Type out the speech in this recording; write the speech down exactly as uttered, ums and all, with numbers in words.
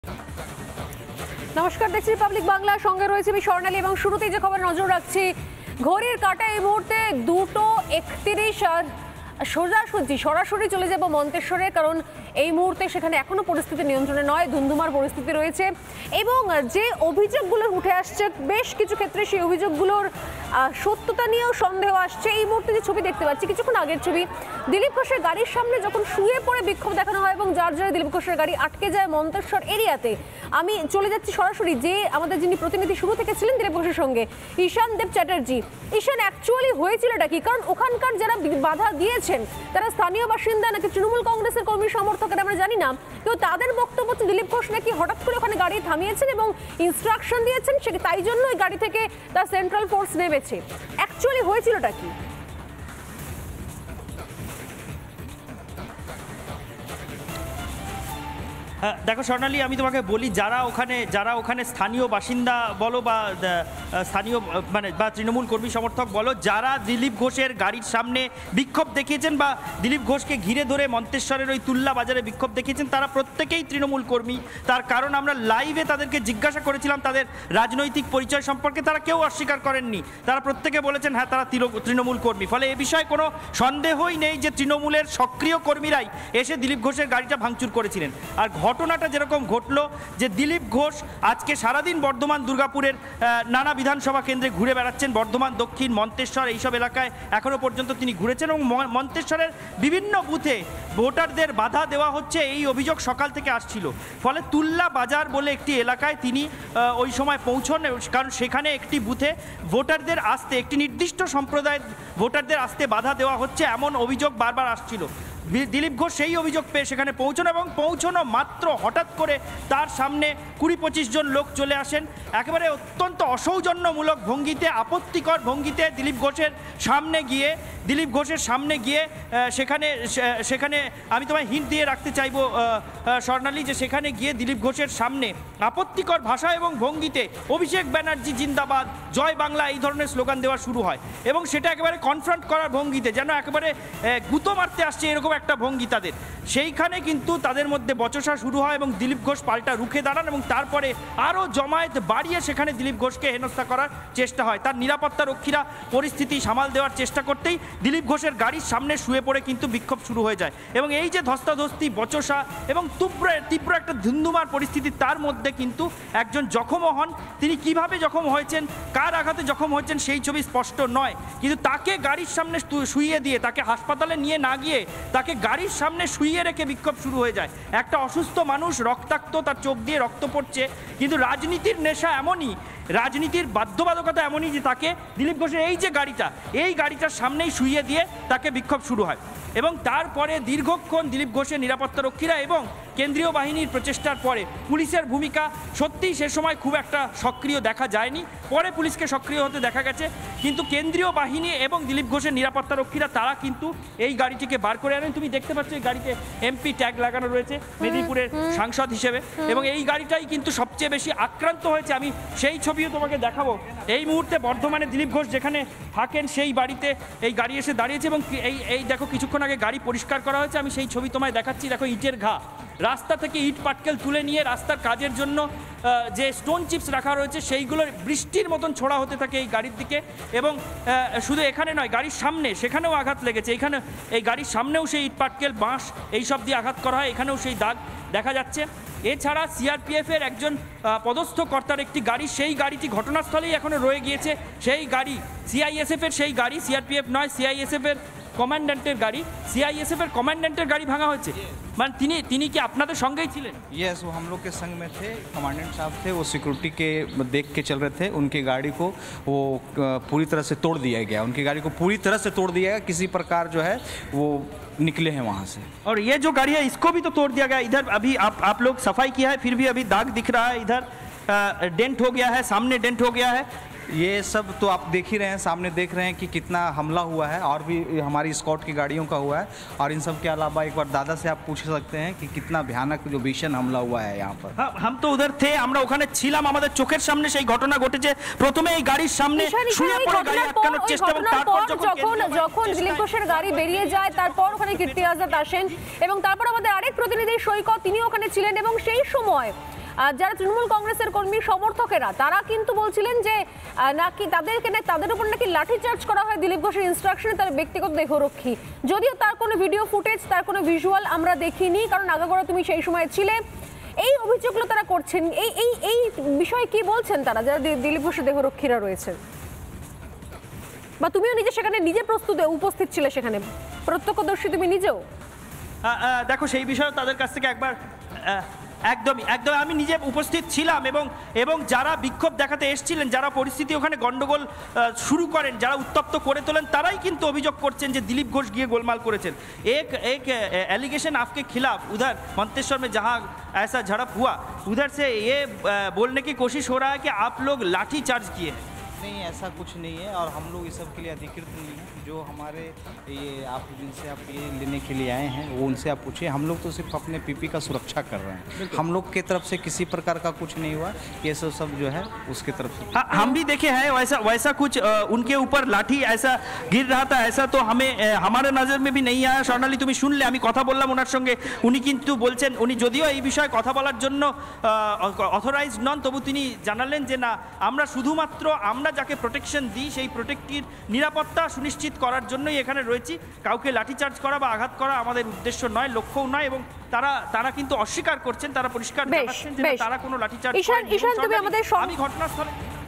নমস্কার, দেখছি রিপাবলিক বাংলার সঙ্গে রয়েছে আমি স্বর্ণালী এবং শুরুতেই যে খবর নজর রাখছি, ঘড়ির কাঁটা এই মুহূর্তে দুটো একত্রিশ আর সোজাসুজি সরাসরি চলে যাব মন্তেশ্বরে, কারণ এই মুহূর্তে সেখানে এখনো পরিস্থিতি নিয়ন্ত্রণে নয়, ধুন্ধুমার পরিস্থিতি রয়েছে এবং যে অভিযোগগুলো উঠে আসছে বেশ কিছু ক্ষেত্রে সেই অভিযোগগুলোর সত্যতা নিয়েও সন্দেহ আসছে। এই মুহূর্তে যে ছবি দেখতে পাচ্ছি, কিছুক্ষণ আগের ছবি, দিলীপ ঘোষের গাড়ির সামনে যখন শুয়ে পড়ে বিক্ষোভ দেখানো হয় এবং যার জন্য দিলীপ ঘোষের গাড়ি আটকে যায় মন্তেশ্বর এরিয়াতে। আমি চলে যাচ্ছি সরাসরি, যে আমাদের যিনি প্রতিনিধি শুরু থেকে ছিলেন দিলীপ ঘোষের সঙ্গে, ঈশান দেব চ্যাটার্জি। ঈশান, অ্যাকচুয়ালি হয়েছিলটা কি? কারণ ওখানকার যারা বাধা দিয়েছেন তারা স্থানীয় বাসিন্দা নাকি তৃণমূল কংগ্রেসের কর্মী সমর্থকেরা আমরা জানি না, কিন্তু তাদের বক্তব্য হচ্ছে দিলীপ ঘোষ নাকি হঠাৎ করে ওখানে গাড়ি থামিয়েছেন এবং ইনস্ট্রাকশন দিয়েছেন, সে তাই জন্য ওই গাড়ি থেকে তার সেন্ট্রাল ফোর্স নেমেছে। অ্যাকচুয়ালি হয়েছিলটা কি? দেখো স্বর্ণালী, আমি তোমাকে বলি, যারা ওখানে যারা ওখানে স্থানীয় বাসিন্দা বলো বা স্থানীয় মানে বা তৃণমূল কর্মী সমর্থক বলো, যারা দিলীপ ঘোষের গাড়ির সামনে বিক্ষোভ দেখিয়েছেন বা দিলীপ ঘোষকে ঘিরে ধরে মন্তেশ্বরের ওই তুল্লা বাজারে বিক্ষোভ দেখিয়েছেন, তারা প্রত্যেকেই তৃণমূল কর্মী। তার কারণ আমরা লাইভে তাদেরকে জিজ্ঞাসা করেছিলাম তাদের রাজনৈতিক পরিচয় সম্পর্কে, তারা কেউ অস্বীকার করেননি। তারা প্রত্যেকে বলেছেন হ্যাঁ তারা তৃণমূল কর্মী। ফলে এ বিষয়ে কোনো সন্দেহই নেই যে তৃণমূলের সক্রিয় কর্মীরাই এসে দিলীপ ঘোষের গাড়িটা ভাঙচুর করেছিলেন। আর ঘটনাটা যেরকম ঘটলো যে দিলীপ ঘোষ আজকে সারাদিন বর্ধমান দুর্গাপুরের নানা বিধানসভা কেন্দ্রে ঘুরে বেড়াচ্ছেন, বর্ধমান দক্ষিণ, মন্তেশ্বর এইসব এলাকায় এখনও পর্যন্ত তিনি ঘুরেছেন এবং মন্তেশ্বরের বিভিন্ন বুথে ভোটারদের বাধা দেওয়া হচ্ছে, এই অভিযোগ সকাল থেকে আসছিল। ফলে তুল্লা বাজার বলে একটি এলাকায় তিনি ওই সময় পৌঁছন, কারণ সেখানে একটি বুথে ভোটারদের আসতে, একটি নির্দিষ্ট সম্প্রদায়ের ভোটারদের আসতে বাধা দেওয়া হচ্ছে এমন অভিযোগ বারবার আসছিল। দিলীপ ঘোষ সেই অভিযোগ পেয়ে সেখানে পৌঁছানো এবং পৌঁছানো মাত্র হঠাৎ করে তার সামনে কুড়ি পঁচিশ জন লোক চলে আসেন, একেবারে অত্যন্ত অসৌজন্যমূলক ভঙ্গিতে, আপত্তিকর ভঙ্গিতে দিলীপ ঘোষের সামনে গিয়ে দিলীপ ঘোষের সামনে গিয়ে সেখানে সেখানে আমি তোমায় হিন্ট দিয়ে রাখতে চাইবো স্বর্ণালী, যে সেখানে গিয়ে দিলীপ ঘোষের সামনে আপত্তিকর ভাষা এবং ভঙ্গিতে অভিষেক ব্যানার্জি জিন্দাবাদ, জয় বাংলা এই ধরনের স্লোগান দেওয়া শুরু হয় এবং সেটা একেবারে কনফ্রন্ট করার ভঙ্গিতে, যেন একেবারে গুঁতো মারতে আসছে এরকম একটা ভঙ্গি তাদের। সেইখানে কিন্তু তাদের মধ্যে বচসা শুরু হয় এবং দিলীপ ঘোষ পাল্টা রুখে দাঁড়ান এবং তারপরে আরও জমায়েত বাড়িয়ে সেখানে দিলীপ ঘোষকে হেনস্থা করার চেষ্টা হয়। তার নিরাপত্তা রক্ষীরা পরিস্থিতি সামাল দেওয়ার চেষ্টা করতেই দিলীপ ঘোষের গাড়ির সামনে শুয়ে পড়ে কিন্তু বিক্ষোভ শুরু হয়ে যায় এবং এই যে ধস্তাধস্তি, বচসা এবং তীব্র তীব্র একটা ধুন্ধুমার পরিস্থিতি, তার মধ্যে কিন্তু একজন জখমও হন। তিনি কিভাবে জখম হয়েছেন, কার আঘাতে জখম হয়েছেন সেই ছবি স্পষ্ট নয়, কিন্তু তাকে গাড়ির সামনে শুইয়ে দিয়ে, তাকে হাসপাতালে নিয়ে না গিয়ে তাকে গাড়ির সামনে শুইয়ে রেখে বিক্ষোভ শুরু হয়ে যায়। একটা অসুস্থ মানুষ, রক্তাক্ত, তার চোখ দিয়ে রক্ত পড়ছে, কিন্তু রাজনীতির নেশা এমনই, রাজনীতির বাধ্যবাধকতা এমনই যে তাকে দিলীপ ঘোষের এই যে গাড়িটা, এই গাড়িটার সামনেই শুইয়ে দিয়ে তাকে বিক্ষোভ শুরু হয় এবং তারপরে দীর্ঘক্ষণ দিলীপ ঘোষের নিরাপত্তা রক্ষীরা এবং কেন্দ্রীয় বাহিনীর প্রচেষ্টার পরে পুলিশের ভূমিকা সত্যিই সে সময় খুব একটা সক্রিয় দেখা যায়নি, পরে পুলিশকে সক্রিয় হতে দেখা গেছে, কিন্তু কেন্দ্রীয় বাহিনী এবং দিলীপ ঘোষের নিরাপত্তা রক্ষীরা তারা কিন্তু এই গাড়িটিকে বার করে আনেন। তুমি দেখতে পাচ্ছ এই গাড়িতে এমপি ট্যাগ লাগানো রয়েছে মেদিনীপুরের সাংসদ হিসেবে এবং এই গাড়িটাই কিন্তু সবচেয়ে বেশি আক্রান্ত হয়েছে। আমি সেই ছবিও তোমাকে দেখাবো। এই মুহূর্তে বর্ধমানে দিলীপ ঘোষ যেখানে থাকেন সেই বাড়িতে এই গাড়ি এসে দাঁড়িয়েছে এবং এই এই দেখো কিছুক্ষণ আগে গাড়ি পরিষ্কার করা হয়েছে, আমি সেই ছবি তোমায় দেখাচ্ছি। দেখো ইটের ঘা, রাস্তা থেকে ইট পাটকেল তুলে নিয়ে রাস্তার কাজের জন্য যে স্টোন চিপস রাখা রয়েছে সেইগুলো বৃষ্টির মতন ছোড়া হতে থাকে এই গাড়ির দিকে এবং শুধু এখানে নয়, গাড়ির সামনে সেখানেও আঘাত লেগেছে, এখানে এই গাড়ির সামনেও সেই ইট পাটকেল, বাঁশ এইসব দিয়ে আঘাত করা হয়, এখানেও সেই দাগ দেখা যাচ্ছে। এছাড়া সিআরপিএফের একজন পদস্থ কর্তার একটি গাড়ি, সেই গাড়িটি ঘটনাস্থলেই এখনও রয়ে গিয়েছে, সেই গাড়ি সিআইএসএফের, সেই গাড়ি সিআরপিএফ নয়, সিআইএসএফের কমান্ড্যান্টের গাড়ি, সিআইএসএফের কমান্ড্যান্টের গাড়ি ভাঙা হয়েছে। মানে তিনি তিনি কি আপনাদের সঙ্গেই ছিলেন? यस, वो हम लोग के संग में थे, कमांडेंट साहब थे, वो सिक्योरिटी के देख के चल रहे थे। उनकी गाड़ी को वो पूरी तरह से तोड़ दिया गया, उनकी गाड़ी को पूरी तरह से तोड़ दिया गया, किसी प्रकार जो है वो निकले हैं वहाँ से। और ये जो गाड़ी है इसको भी तो तोड़ दिया गया। इधर अभी आप आप लोग सफाई किया है, फिर भी अभी दाग दिख रहा है, इधर डेंट हो गया है, सामने डेंट हो गया है। ये सब तो आप देख ही रहे हैं, सामने देख रहे हैं कि कितना हमला हुआ है और भी हमारी स्कॉट की गाड़ियों का हुआ है। और इन सब के अलावा एक बार दादा से आप पूछ सकते हैं कि कितना भयानक जो भीषण हमला हुआ है यहाँ पर। हाँ, हम तो उधर थे, আমরা ওখানে ছিলাম, আমাদের চোখের সামনে সেই ঘটনা ঘটেছে। প্রথমে এই গাড়ির সামনে শুয়ে পড়ে গাড়ি আটকানোর চেষ্টা এবং তারপর যখন যখন দিলীপ ঘোষের গাড়ি বেরিয়ে যায় তারপর ওখানে কীর্তি আজাদ আসেন এবং তারপর আমাদের আরেক প্রতিনিধি সৈকত, তিনি ওখানে ছিলেন এবং সেই সময় আহ, যারা তৃণমূল কংগ্রেসের কর্মী সমর্থকেরা তারা কিন্তু বলছিলেন যে আহ, নাকি তাদেরকে না- তাদের উপর নাকি লাঠিচার্জ করা হয় দিলীপ ঘোষের ইনস্ট্রাকশনে, তার ব্যক্তিগত দেহরক্ষী। যদিও তার কোনো ভিডিও ফুটেজ, তার কোনো ভিজুয়াল আমরা দেখিনি, কারণ আগাগোড়া তুমি সেই সময় ছিলে। এই অভিযোগগুলো তারা করছেন, এই এই এই বিষয়ে কি বলছেন তারা, যারা দি- দিলীপ ঘোষের দেহরক্ষীরা রয়েছেন? বা তুমিও নিজে সেখানে নিজে প্রস্তুত উপস্থিত ছিলে, সেখানে প্রত্যক্ষদর্শী তুমি নিজেও। আহ, আহ, দেখো সেই বিষয়ে তাদের কাছ থেকে একবার আহ, একদমই একদম আমি নিজে উপস্থিত ছিলাম এবং এবং যারা বিক্ষোভ দেখাতে এসেছিলেন, যারা পরিস্থিতি ওখানে গন্ডগোল আহ, শুরু করেন, যারা উত্তপ্ত করে তোলেন, তারাই কিন্তু অভিযোগ করছেন যে দিলীপ ঘোষ গিয়ে গোলমাল করেছেন। এক এক एलिगेशन आपके खिलाफ उधर मंतेश्वर में जहां ऐसा झड़प हुआ, उधर से ये अ, बोलने की कोशिश हो रहा है कि आप लोग लाठी चार्ज किए हैं। नहीं, ऐसा कुछ नहीं है और हम लोग इस सब के लिए अधिकृत नहीं हैं। जो हमारे ये आप जिनसे आप ये लेने के लिए आए हैं वो उनसे आप पूछिए। हम लोग तो सिर्फ अपने पीपी का सुरक्षा कर रहे हैं। हम लोग की तरफ से किसी प्रकार का कुछ नहीं हुआ। ये सब सब जो है उसकी तरफ से हाँ, हम भी देखे हैं वैसा वैसा कुछ अ, उनके ऊपर लाठी ऐसा गिर रहा था, ऐसा तो हमें अ, हमारे नजर में भी नहीं आया। স্বর্ণালী তুমি শুনলে, আমি কথা বললাম ওনার সঙ্গে, উনি কিন্তু বলছেন, উনি যদিও এই বিষয়ে কথা বলার জন্য অথরাইজ নন, তবু তিনি জানালেন যে না, আমরা শুধুমাত্র আমরা যাকে প্রোটেকশন দিই সেই প্রোটেক্টির নিরাপত্তা সুনিশ্চিত করার জন্যই এখানে রয়েছি। কাউকে লাঠিচার্জ করা বা আঘাত করা আমাদের উদ্দেশ্য নয়, লক্ষ্যও নয়। এবং তারা তারা কিন্তু অস্বীকার করছেন, তারা পরিষ্কার বেশ, জানাচ্ছেন যে না, বেশ। তারা কোনো লাঠিচার্জ ঈশান, করেননি। এবং ঈশান, তুমি স্বর্ণালী, আমাদের সং- আমি ঘটনাস্থলে